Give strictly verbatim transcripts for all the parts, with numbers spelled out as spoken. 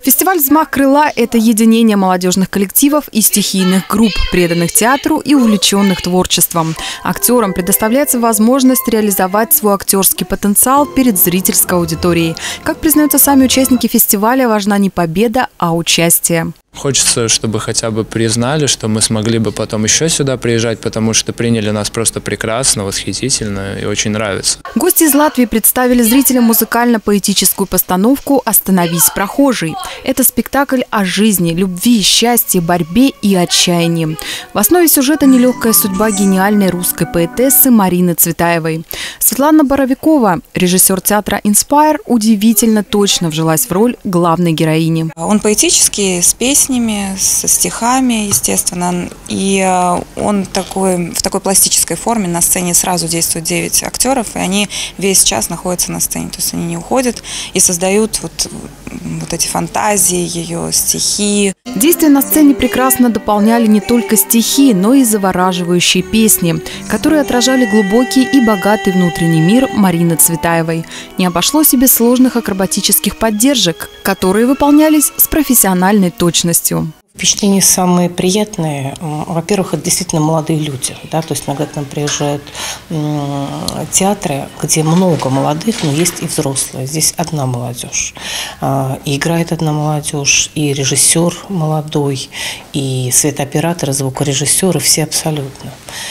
Фестиваль «Взмах крыла» – это единение молодежных коллективов и стихийных групп, преданных театру и увлеченных творчеством. Актерам предоставляется возможность реализовать свой актерский потенциал перед зрительской аудиторией. Как признаются сами участники фестиваля, важна не победа, а участие. Хочется, чтобы хотя бы признали, что мы смогли бы потом еще сюда приезжать, потому что приняли нас просто прекрасно, восхитительно и очень нравится. Гости из Латвии представили зрителям музыкально-поэтическую постановку «Остановись, прохожий». Это спектакль о жизни, любви, счастье, борьбе и отчаянии. В основе сюжета нелегкая судьба гениальной русской поэтессы Марины Цветаевой. Светлана Боровикова, режиссер театра «Инспайр», удивительно точно вжилась в роль главной героини. Он поэтический, с песней, со стихами, естественно, и он такой, в такой пластической форме. На сцене сразу действуют девять актеров, и они весь час находятся на сцене, то есть они не уходят и создают вот, вот эти фантазии, ее стихи. Действия на сцене прекрасно дополняли не только стихи, но и завораживающие песни, которые отражали глубокий и богатый внутренний мир Марины Цветаевой. Не обошлось и без сложных акробатических поддержек, которые выполнялись с профессиональной точностью. Впечатления самые приятные. Во-первых, это действительно молодые люди. Да? То есть иногда к нам приезжают театры, где много молодых, но есть и взрослые. Здесь одна молодежь. И играет одна молодежь, и режиссер молодой, и светооператор, и звукорежиссеры, все абсолютно.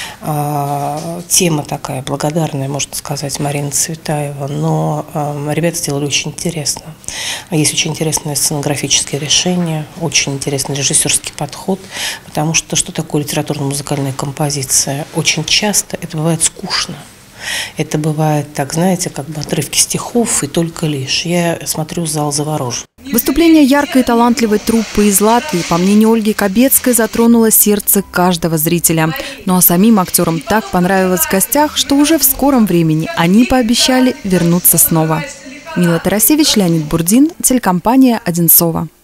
Тема такая благодарная, можно сказать, Марина Цветаева, но ребята сделали очень интересно. Есть очень интересное сценографическое решение, очень интересный режиссерский подход, потому что что такое литературно-музыкальная композиция? Очень часто это бывает скучно. Это бывает, так знаете, как бы отрывки стихов и только лишь. Я смотрю, зал заворожен. Выступление яркой и талантливой труппы из Латвии, по мнению Ольги Кобецкой, затронуло сердце каждого зрителя. Ну а самим актерам так понравилось в гостях, что уже в скором времени они пообещали вернуться снова. Мила Тарасевич, Леонид Бурдин, телекомпания «Одинцово».